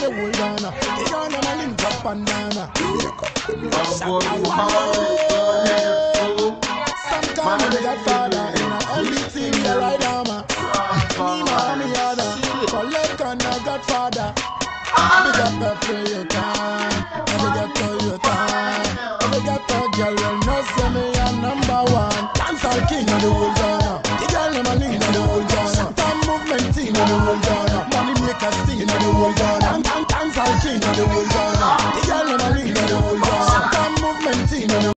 the whole Ghana. The Ghana man link up and down. Sometimes I'm the godfather in a everything here right now. Me, mommy, other. Collect on a godfather. Big up every your time. Big up to your time. Big up to girl, you know, say me a number one. Dancehall king of the whole Ghana. The girl, I'm a link of the whole Ghana. Time movement team of the whole Ghana.